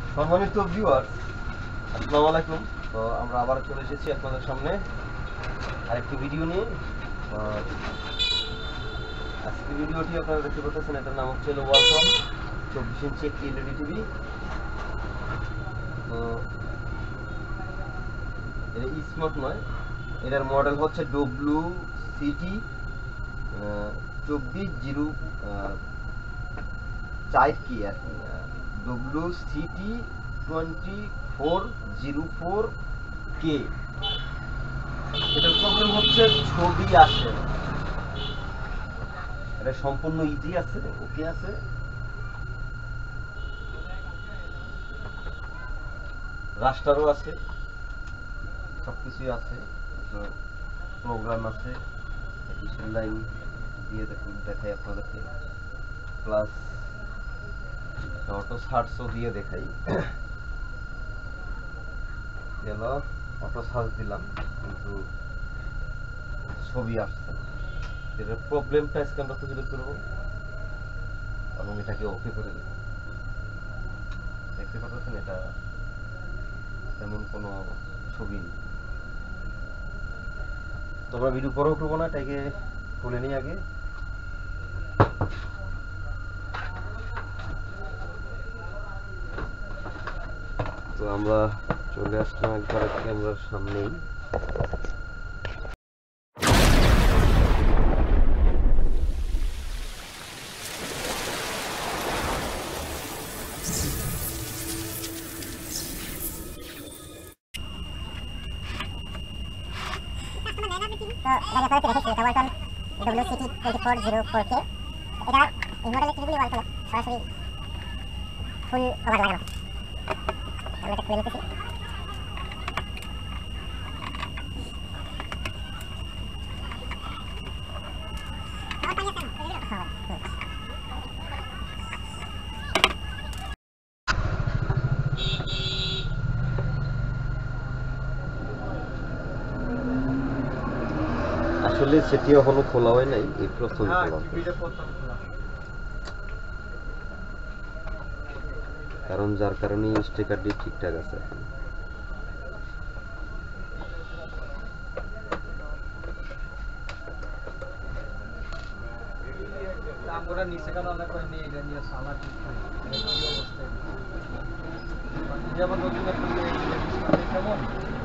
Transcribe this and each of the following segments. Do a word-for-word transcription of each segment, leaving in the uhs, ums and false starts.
সম্মানিত ভিউয়ার্স, আসসালামু আলাইকুম। তো আমরা আবার চলে এসেছি আপনাদের সামনে আরেকটি ভিডিও নিয়ে। আজকে ভিডিওটি আপনারা দেখতে পাচ্ছেন, এটার নাম হচ্ছে ওয়ালকম চব্বিশ ইঞ্চি একটি এলইডি টিভি। তো এটা স্মার্ট নয়, এটার মডেল হচ্ছে ডব্লিউ সিটি চব্বিশ জিরো চার কি আর কি W C T twenty four zero four K. এটার প্রবলেম হচ্ছে ছবি আসে, এটা সম্পূর্ণ ইজি আছে, ওকে আছে। রাস্টারও আছে, সবকিছুই আছে, প্রোগ্রাম আছে, ডিসেল লাইন দিয়ে দেখাই আপনাদেরকে, প্লাস অটো সার্চও দিয়ে দেখাই। গেল অটো সার্চ দিলাম কিন্তু ছবি আসছে না। এটার প্রবলেমটা আজকে আমরা খুঁজে বের করবো এবং এটাকে ওকে করে দেবো। দেখতে পাচ্ছেন এটা তেমন কোনো ছবি নেই। তো আমরা ভিডিও পরেও করবো না, এটাকে খুলে নিই আগে। তো আমরা চলে আসলাম একবার ক্যামেরার সামনেই। তো এটা আপনারা দেখেছি, এটা Walton W C T twenty four zero four K. এটা এই মডেলের টিভিগুলি ওয়ালটন সরাসরি ফুল কভার লাগানো। আমরা এটা খুলে নিতেছি। আসলে সেটি এখনো খোলা হয় নাই, এই প্রথম খোলা, কারণ যার কারণে স্টিকারটি ঠিকঠাক আছে এখন। আমরা নিচে কেন আলাদা করে নিয়ে এটা নিয়ে সালা ঠিক করে এই অবস্থায় যেমন নতুন একটা কেমন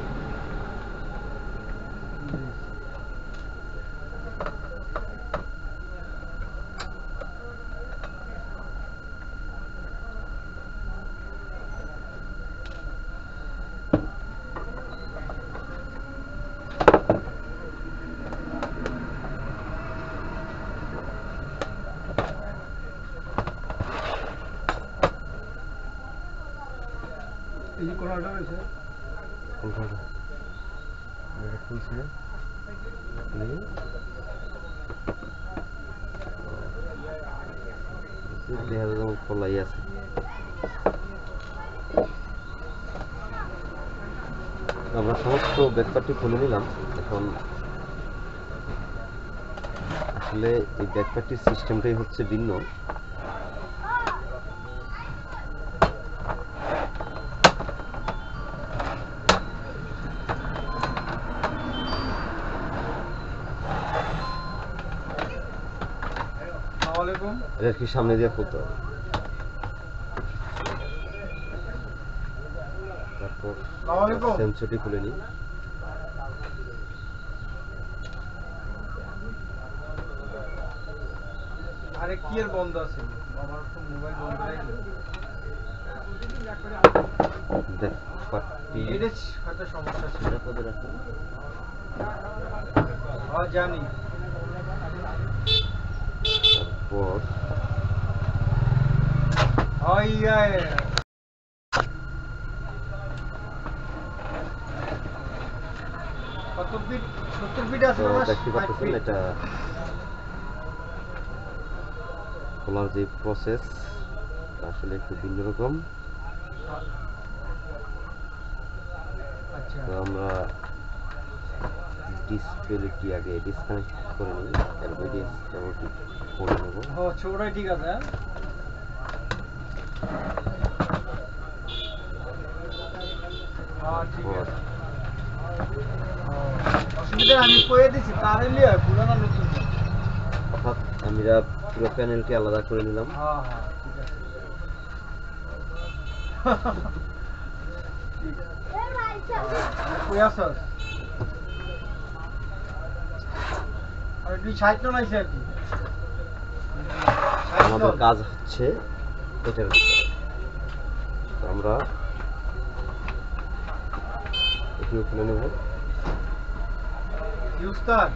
এই যে কোনটা রয়েছে কোনটা এটা খুলছি না, খুলে দেখা যায় যেমন খোলাই আছে। আমরা সমস্ত ব্যাকপ্যাকটি খুলে নিলাম। এখন আসলে এই ব্যাকপ্যাকটির সিস্টেমটাই হচ্ছে ভিন্ন। এটা কি সামনে দিয়ে খুলতে হবে, তারপর সেন্সরটি খুলে নিই। আরে কি এর বন্ধ আছে, আমার তো মোবাইল বন্ধ রাখি। দেখ পাটি এটা হয়তো সমস্যা ছিল। পদে রাখুন। হ্যাঁ জানি। তারপর হয় ইয়া কত ফিট সত্তর ফিট আছে না? দেখতে পাচ্ছেন এটা খোলার যে প্রসেস আসলে একটু ভিন্ন রকম। আচ্ছা, তো আমরা ডিসপ্লেটি আগে ডিসকানেক্ট করে নিই, এরপর দিয়ে কেবলটি খুলে নেব। হ্যাঁ ছোটটাই ঠিক আছে। অসুবিধা আমি কয়ে দিছি তারে লিয়ে পুরানা নতুন অর্থাৎ আমরা পুরো প্যানেলটি আলাদা করে নিলাম। হ্যাঁ হ্যাঁ ঠিক আছে কই আসছ আর তুই সাইটো নাইছে আর কি আমাদের কাজ হচ্ছে এটার উপর। তো আমরা এটি খুলে নেব। ইউস্তার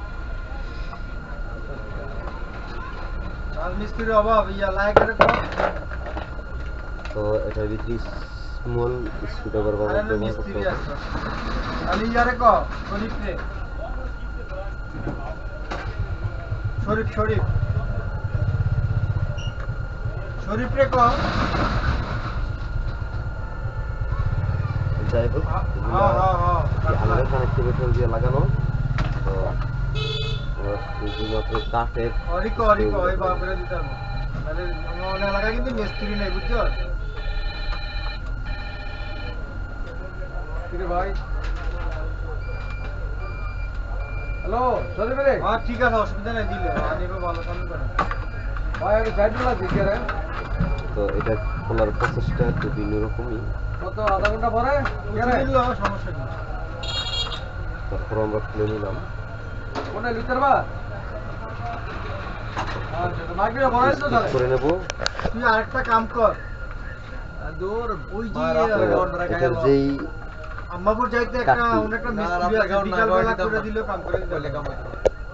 রাজমিস্ত্রির অভাব ইয়া লাইকের কম তো এটার ভিতরে স্মল স্ক্রুড্রাইভার আরে ব্যবহার না করতে মিস্ত্রি হবে। আছে আমি ইয়ারে ক শরীফ রে শরীফ শরীফ শরীফ রে ক যাই হোক, হ্যাঁ হ্যাঁ হ্যাঁ আলাদা কানেক্টিভিটি দিয়ে লাগানো। তো আমরা শুধুমাত্র কাঠের অরিকো অরিকো ওই বাপরে দিতাম তাহলে আমার এলাকা কিন্তু মিস্ত্রি নেই বুঝছো ঠিক আছে ভাই হ্যালো শরীফ রে হ্যাঁ ঠিক আছে অসুবিধা নেই দিলে আনিবে ভালো কাম করে ভাই আমি সাইড লাগছি কি রে তো এটা খোলার প্রসেসটা একটু ভিন্নরকমই। কত আধা ঘন্টা পরে দিল সমস্যা নেই তারপর আমরা খুলে নিলাম। কোনে লিটার বা আচ্ছা মাগিরা বড়াই তো স্টিচ করে নেব। তুই আরেকটা কাম কর দূর ওই যে এটার যেই আম্মাপুর যাইতে একটা কাঠি। অন্য একটা মিস্ত্রি আছে বিকাল বেলা করে দিলে কাম করে দিলে কাম হয়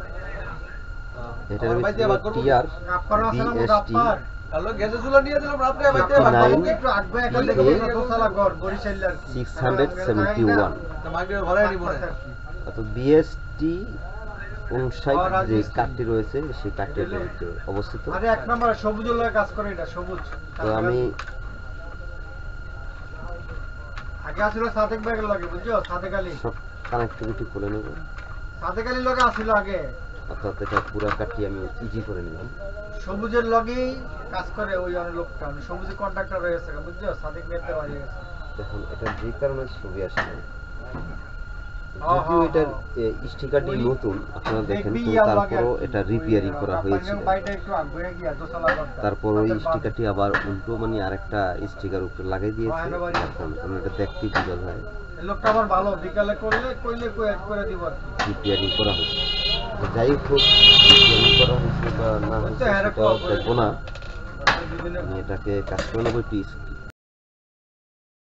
এটার ভিতরে টিআর গাপ্পার আছে না বিএসটি গাপ্পার হ্যালো গ্যাস চুলা নিয়ে দিলাম রাতে বাইতে nine একটু আগবে একটা দেখে দোসালা ঘর বরিশাল আর কি সিক্স হান্ড্রেড সেভেন্টি ওয়ান। মাগিরা ভরাই নিব না অর্থাৎ বিএসটি উনষাট যে কাঠটি রয়েছে সেই কাঠটির মধ্যে অবস্থিত। আরে এক নম্বর সবুজের লগে কাজ করে এটা সবুজ তো আমি আগে আসলে সাদেক ব্যাগের লগে বুঝছো সাদেক আলী সব কানেক্টিভিটি খুলে নেব। সাদেক আলীর লগে আসিল আগে অর্থাৎ এটা পুরো কাঠটি আমি ইজি করে নিলাম। সবুজের লগেই কাজ করে ওই অনেক লোকটা আমি সবুজের কন্ট্রাক্টর হয়ে গেছে বুঝছো সাদেক মেতে বাড়ি গেছে দেখুন এটা যে কারণে ছবি আসে না, হ্যাঁ, যদিও হ্যাঁ, এটার হ্যাঁ। স্টিকারটি ওই নতুন আপনারা দেখেন, দেখবি তো ইয়ার লগে তারপরও আর কি, এটা ওই রিপেয়ারিং করা আপনার হয়েছিল। বাইটা একটু আগবে গিয়া দোসালা ঘরটা। তারপর ওই তাদের বাম- স্টিকারটি আবার উল্টো মানে আরেকটা স্টিকার উপরে লাগিয়ে দিয়েছে। হ্যাঁ, এবার- এখন আমি এটা দেখতেই বোঝা যায় এই লোকটা আবার ভালো বিকালে করলে কইলে কই অ্যাড করে দিব আর কি রিপেয়ারিং করা হয়েছে। তো যাই হোক, রিপেয়ারিং করা হয়েছে বা না হয়েছে হ্যাঁ, সেটাও করে দেখবো না। বিভিন্ন আমি এটাকে কাজ করে নেবো একটু